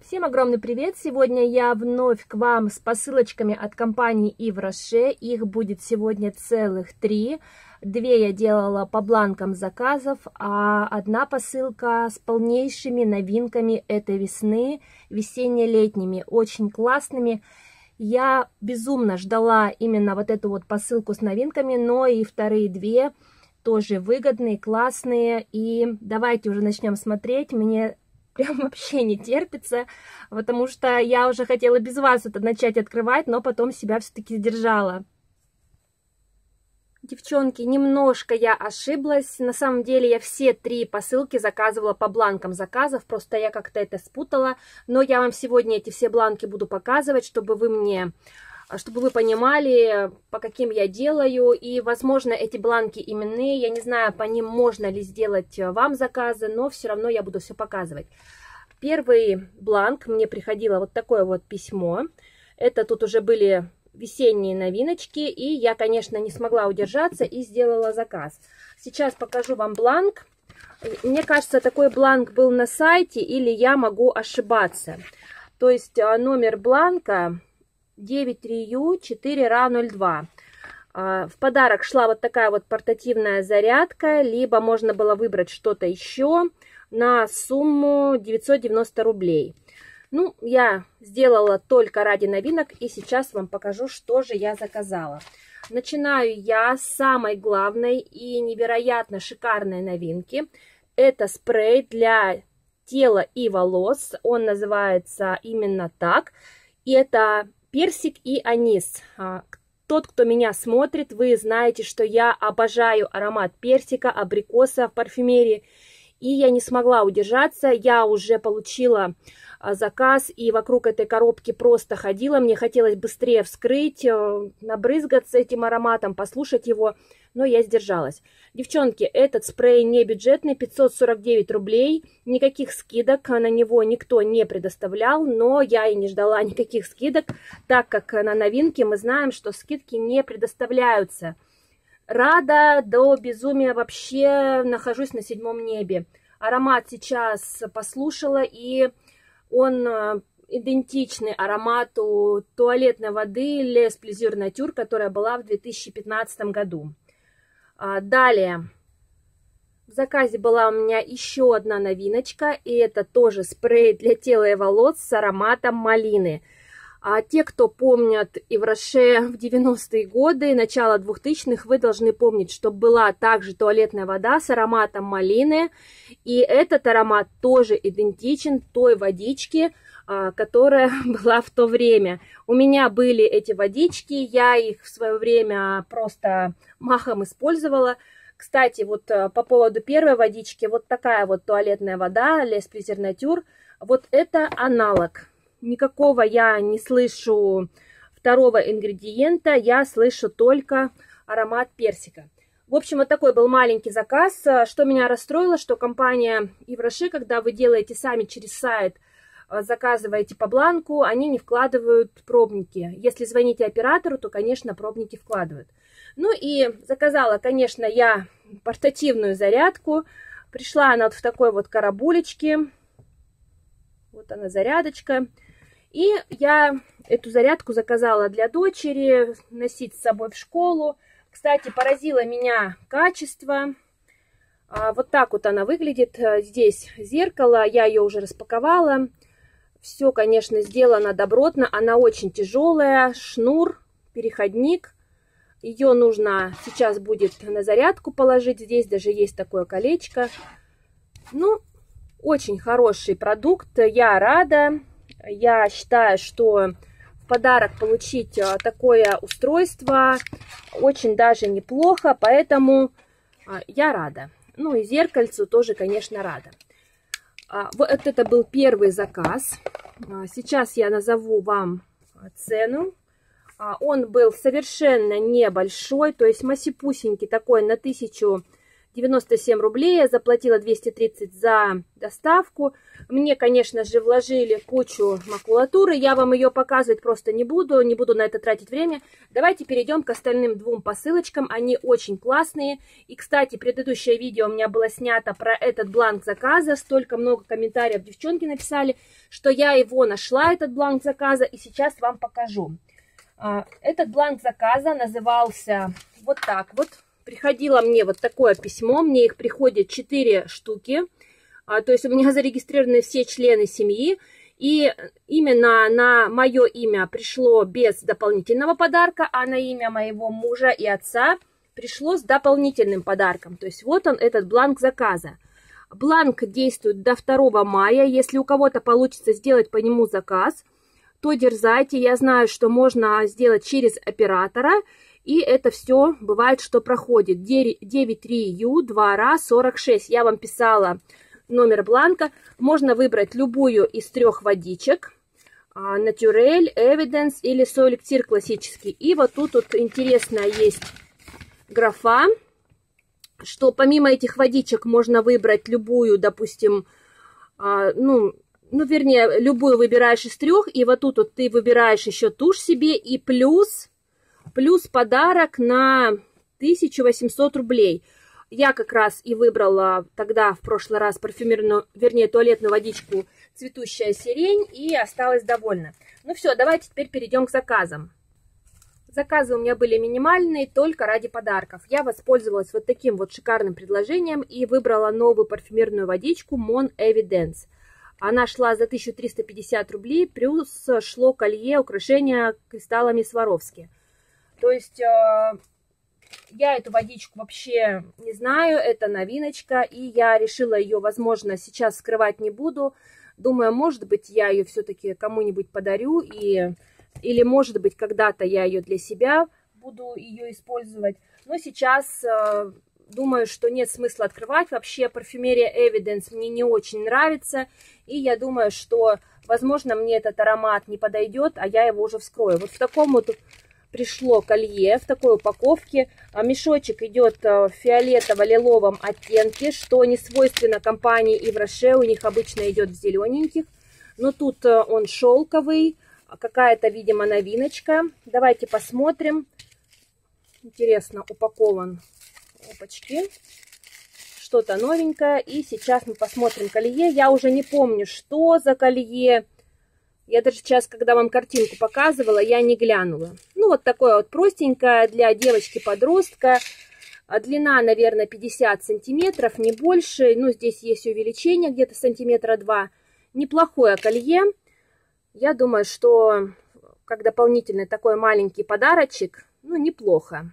Всем огромный привет! Сегодня я вновь к вам с посылочками от компании Yves Rocher. Их будет сегодня целых 3. 2 я делала по бланкам заказов, а одна посылка с полнейшими новинками этой весны, весенне-летними, очень классными. Я безумно ждала именно вот эту вот посылку с новинками, но и вторые 2 тоже выгодные, классные. И давайте уже начнем смотреть. Мне прям вообще не терпится, потому что я уже хотела без вас это начать открывать, но потом себя все-таки сдержала. Девчонки, немножко я ошиблась. На самом деле я все 3 посылки заказывала по бланкам заказов, просто я как-то это спутала. Но я вам сегодня эти все бланки буду показывать, чтобы вы понимали, по каким я делаю. И, возможно, эти бланки именные. Я не знаю, по ним можно ли сделать вам заказы, но все равно я буду все показывать. Первый бланк, мне приходило вот такое вот письмо. Это тут уже были весенние новиночки. И я, конечно, не смогла удержаться и сделала заказ. Сейчас покажу вам бланк. Мне кажется, такой бланк был на сайте, или я могу ошибаться. То есть номер бланка 93U4RA02. В подарок шла вот такая вот портативная зарядка, либо можно было выбрать что-то еще на сумму 990 рублей. Ну, я сделала только ради новинок, и сейчас вам покажу, что же я заказала. Начинаю я с самой главной и невероятно шикарной новинки. Это спрей для тела и волос. Он называется именно так. И это персик и анис. Тот, кто меня смотрит, вы знаете, что я обожаю аромат персика, абрикоса в парфюмерии. И я не смогла удержаться. Я уже получила заказ и вокруг этой коробки просто ходила. Мне хотелось быстрее вскрыть, набрызгаться этим ароматом, послушать его, но я сдержалась. Девчонки, этот спрей не бюджетный, 549 рублей. Никаких скидок на него никто не предоставлял, но я и не ждала никаких скидок, так как на новинки мы знаем, что скидки не предоставляются. Рада до безумия, вообще нахожусь на 7-м небе. Аромат сейчас послушала, и он идентичный аромату туалетной воды Les Plaisirs Nature, которая была в 2015 году. Далее, в заказе была у меня еще одна новиночка, и это тоже спрей для тела и волос с ароматом малины. А те, кто помнят Yves Rocher в 90-е годы, начало 2000-х, вы должны помнить, что была также туалетная вода с ароматом малины. И этот аромат тоже идентичен той водичке, которая была в то время. У меня были эти водички, я их в свое время просто махом использовала. Кстати, вот по поводу первой водички, вот такая вот туалетная вода Les Plaisirs Nature, вот это аналог. Никакого я не слышу второго ингредиента, я слышу только аромат персика. В общем, вот такой был маленький заказ. Что меня расстроило, что компания Yves Rocher, когда вы делаете сами через сайт, заказываете по бланку, они не вкладывают пробники. Если звоните оператору, то, конечно, пробники вкладывают. Ну и заказала, конечно, я портативную зарядку. Пришла она вот в такой вот коробулечке. Вот она, зарядочка. И я эту зарядку заказала для дочери, носить с собой в школу. Кстати, поразило меня качество. Вот так вот она выглядит. Здесь зеркало, я ее уже распаковала. Все, конечно, сделано добротно. Она очень тяжелая. Шнур, переходник. Ее нужно сейчас будет на зарядку положить. Здесь даже есть такое колечко. Ну, очень хороший продукт. Я рада. Я считаю, что в подарок получить такое устройство очень даже неплохо, поэтому я рада. Ну и зеркальцу тоже, конечно, рада. Вот это был первый заказ. Сейчас я назову вам цену. Он был совершенно небольшой, то есть масипусенький такой на 1990 97 рублей, я заплатила 230 за доставку. Мне, конечно же, вложили кучу макулатуры, я вам ее показывать просто не буду на это тратить время. Давайте перейдем к остальным двум посылочкам, они очень классные. И, кстати, предыдущее видео у меня было снято про этот бланк заказа, столько много комментариев девчонки написали, что я его нашла, этот бланк заказа, и сейчас вам покажу. Этот бланк заказа назывался вот так вот. Приходило мне вот такое письмо, мне их приходит 4 штуки, то есть у меня зарегистрированы все члены семьи, и именно на мое имя пришло без дополнительного подарка, а на имя моего мужа и отца пришло с дополнительным подарком. То есть вот он, этот бланк заказа. Бланк действует до 2 мая, если у кого-то получится сделать по нему заказ, то дерзайте, я знаю, что можно сделать через оператора. И это все бывает, что проходит. 93U2RA46. Я вам писала номер бланка. Можно выбрать любую из 3 водичек. Naturel, Evidence или Soelixir классический. И вот тут вот интересная есть графа, что помимо этих водичек можно выбрать любую, допустим, вернее, любую выбираешь из 3. И вот тут вот ты выбираешь еще тушь себе и плюс подарок на 1800 рублей. Я как раз и выбрала тогда в прошлый раз парфюмерную, вернее, туалетную водичку «Цветущая сирень» и осталась довольна. Ну все, давайте теперь перейдем к заказам. Заказы у меня были минимальные, только ради подарков. Я воспользовалась вот таким вот шикарным предложением и выбрала новую парфюмерную водичку Mon Evidence. Она шла за 1350 рублей, плюс шло колье, украшение кристаллами Сваровски. То есть я эту водичку вообще не знаю, это новиночка, и я решила ее, возможно, сейчас скрывать не буду. Думаю, может быть, я ее все-таки кому-нибудь подарю, или, может быть, когда-то я ее для себя буду ее использовать. Но сейчас думаю, что нет смысла открывать. Вообще, парфюмерия Evidence мне не очень нравится, и я думаю, что, возможно, мне этот аромат не подойдет, а я его уже вскрою. Вот в таком вот пришло колье в такой упаковке. Мешочек идет в фиолетово-лиловом оттенке, что не свойственно компании Yves Rocher. У них обычно идет в зелененьких. Но тут он шелковый, какая-то, видимо, новиночка. Давайте посмотрим. Интересно упакован. Опачки. Что-то новенькое. И сейчас мы посмотрим колье. Я уже не помню, что за колье. Я даже сейчас, когда вам картинку показывала, я не глянула. Ну, вот такое вот простенькое для девочки-подростка. Длина, наверное, 50 сантиметров, не больше. Ну, здесь есть увеличение где-то сантиметра 2. Неплохое колье. Я думаю, что как дополнительный такой маленький подарочек, ну, неплохо.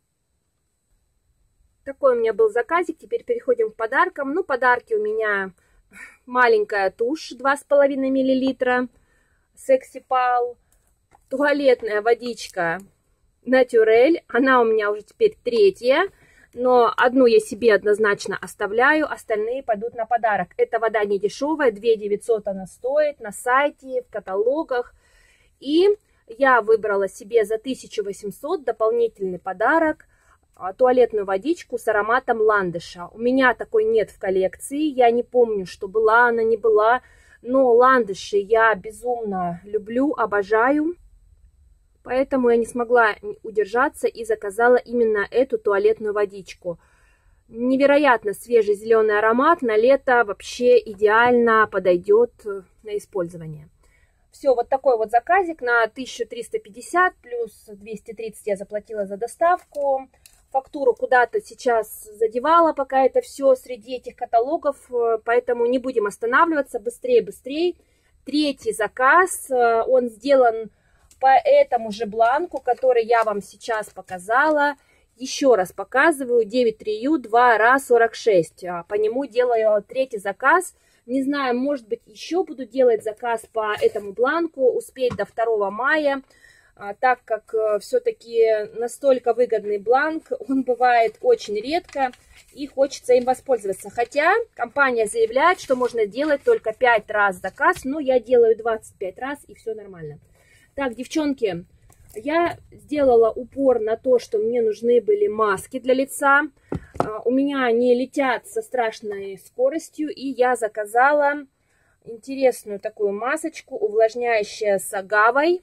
Такой у меня был заказик. Теперь переходим к подаркам. Ну, подарки у меня маленькая тушь 2,5 мл. Sexy Pal, туалетная водичка Naturel, она у меня уже теперь 3-я, но одну я себе однозначно оставляю, остальные пойдут на подарок. Эта вода не дешевая, 2 900 она стоит на сайте, в каталогах, и я выбрала себе за 1800 дополнительный подарок, туалетную водичку с ароматом ландыша. У меня такой нет в коллекции, я не помню, что была она, не была. Но ландыши я безумно люблю, обожаю, поэтому я не смогла удержаться и заказала именно эту туалетную водичку. Невероятно свежий зеленый аромат, на лето вообще идеально подойдет на использование. Все, вот такой вот заказик на 1350 плюс 230 я заплатила за доставку. Фактуру куда-то сейчас задевала, пока это все среди этих каталогов, поэтому не будем останавливаться, быстрее. 3-й заказ, он сделан по этому же бланку, который я вам сейчас показала. Еще раз показываю, 93U2RA46, по нему делаю 3-й заказ. Не знаю, может быть, еще буду делать заказ по этому бланку, успеть до 2 мая. Так как все-таки настолько выгодный бланк, он бывает очень редко и хочется им воспользоваться. Хотя компания заявляет, что можно делать только 5 раз заказ, но я делаю 25 раз и все нормально. Так, девчонки, Я сделала упор на то, что мне нужны были маски для лица. У меня они летят со страшной скоростью, и я заказала интересную такую масочку, увлажняющая с агавой.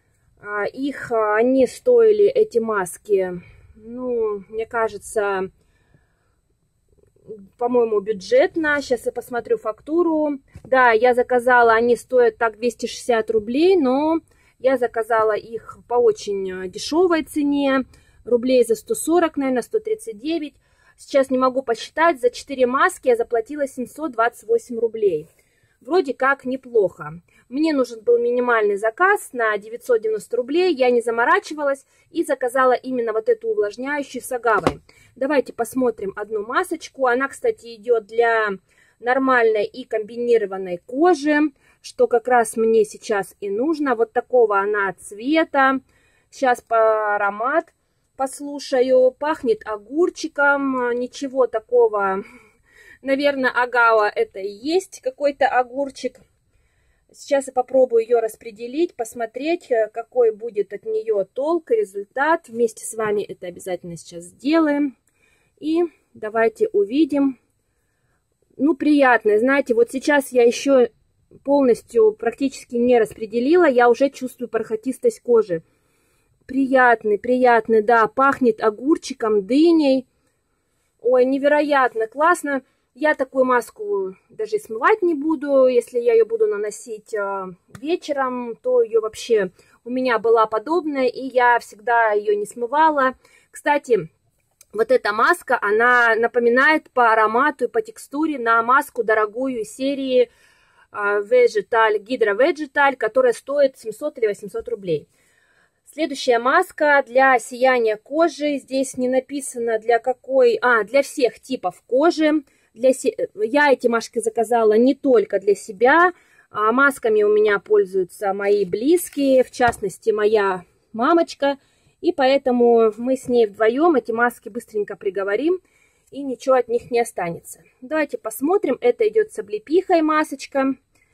Они стоили, эти маски, ну, мне кажется, по-моему, бюджетно. Сейчас я посмотрю фактуру. Да, я заказала, они стоят так 260 рублей, но я заказала их по очень дешевой цене. Рублей за 140, наверное, 139. Сейчас не могу посчитать. За 4 маски я заплатила 728 рублей. Вроде как неплохо. Мне нужен был минимальный заказ на 990 рублей. Я не заморачивалась и заказала именно вот эту увлажняющую с агавой. Давайте посмотрим одну масочку. Она, кстати, идет для нормальной и комбинированной кожи, что как раз мне сейчас и нужно. Вот такого она цвета. Сейчас по аромат послушаю. Пахнет огурчиком. Ничего такого. Наверное, агава это и есть какой-то огурчик. Сейчас я попробую ее распределить, посмотреть, какой будет от нее толк и результат. Вместе с вами это обязательно сейчас сделаем. И давайте увидим. Ну, приятно. Знаете, вот сейчас я еще полностью практически не распределила. Я уже чувствую бархатистость кожи. Приятный, приятный, да. Пахнет огурчиком, дыней. Ой, невероятно классно. Я такую маску даже смывать не буду. Если я ее буду наносить вечером, то ее вообще у меня была подобная, и я всегда ее не смывала. Кстати, вот эта маска, она напоминает по аромату и по текстуре на маску дорогую серии Vegetal, Hydra Vegetal, которая стоит 700 или 800 рублей. Следующая маска для сияния кожи. Здесь не написано для какой... для всех типов кожи. Я эти маски заказала не только для себя. Масками у меня пользуются мои близкие, в частности, моя мамочка. И поэтому мы с ней вдвоем эти маски быстренько приговорим, и ничего от них не останется. Давайте посмотрим. Это идет с облепихой масочка.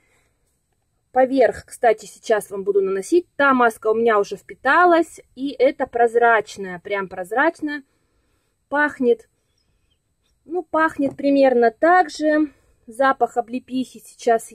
Поверх, кстати, сейчас вам буду наносить. Та маска у меня уже впиталась, и это прозрачная, прям прозрачная. Пахнет, ну, пахнет примерно так же. Запах облепихи сейчас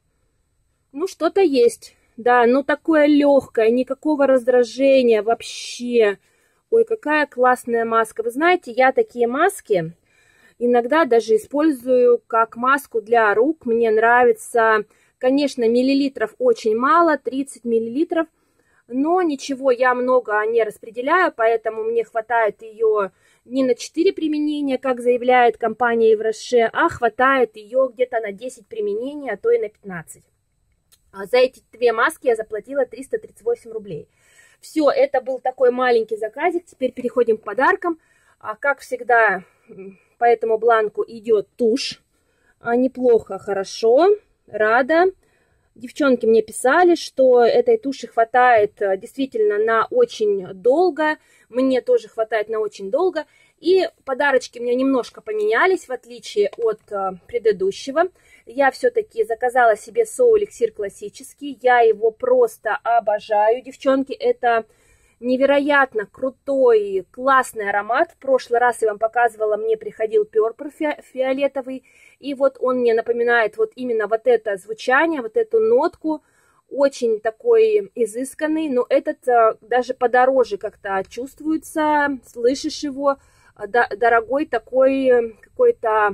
ну, что-то есть. Да, ну, такое легкое, никакого раздражения вообще. Ой, какая классная маска. Вы знаете, я такие маски иногда даже использую как маску для рук. Мне нравится... Конечно, миллилитров очень мало, 30 миллилитров, но ничего, я много не распределяю, поэтому мне хватает ее не на 4 применения, как заявляет компания Евроше, а хватает ее где-то на 10 применений, а то и на 15. За эти 2 маски я заплатила 338 рублей. Все, это был такой маленький заказик, теперь переходим к подаркам. Как всегда, по этому бланку идет тушь, неплохо, хорошо. Рада. Девчонки мне писали, что этой туши хватает действительно на очень долго. Мне тоже хватает на очень долго. И подарочки у меня немножко поменялись, в отличие от предыдущего. Я все-таки заказала себе соу-эликсир классический. Я его просто обожаю, девчонки. Это невероятно крутой, классный аромат. В прошлый раз я вам показывала, мне приходил Purple фиолетовый. И вот он мне напоминает вот именно вот это звучание, вот эту нотку. Очень такой изысканный, но этот даже подороже как-то чувствуется. Слышишь его? Дорогой такой какой-то,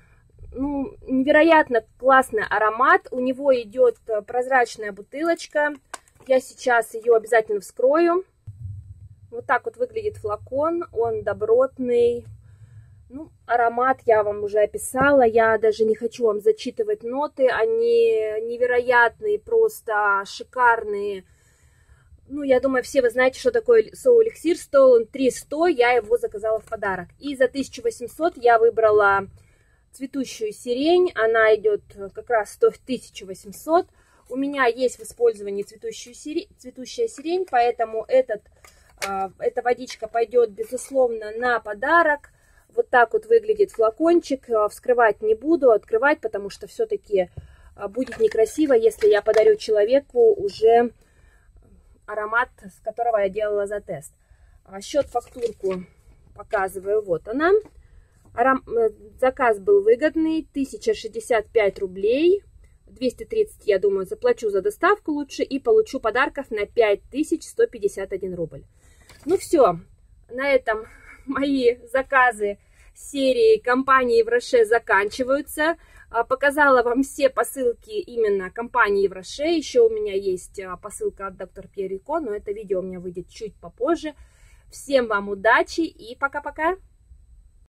ну, невероятно классный аромат. У него идет прозрачная бутылочка. Я сейчас ее обязательно вскрою. Вот так вот выглядит флакон, он добротный. Ну, аромат я вам уже описала, я даже не хочу вам зачитывать ноты, они невероятные, просто шикарные. Ну, я думаю, все вы знаете, что такое соу-эликсир, стоил он 300, я его заказала в подарок. И за 1800 я выбрала цветущую сирень, она идет как раз стоит 1800. У меня есть в использовании цветущая сирень, поэтому эта водичка пойдет, безусловно, на подарок. Вот так вот выглядит флакончик. Вскрывать не буду, открывать, потому что все-таки будет некрасиво, если я подарю человеку уже аромат, с которого я делала за тест. Счет-фактурку показываю, вот она. Заказ был выгодный, 1065 рублей. 230, я думаю, заплачу за доставку лучше и получу подарков на 5151 рубль. Ну все, на этом мои заказы серии компании Евроше заканчиваются. Показала вам все посылки именно компании Евроше. Еще у меня есть посылка от Dr. Pierre Rico, но это видео у меня выйдет чуть попозже. Всем вам удачи и пока-пока!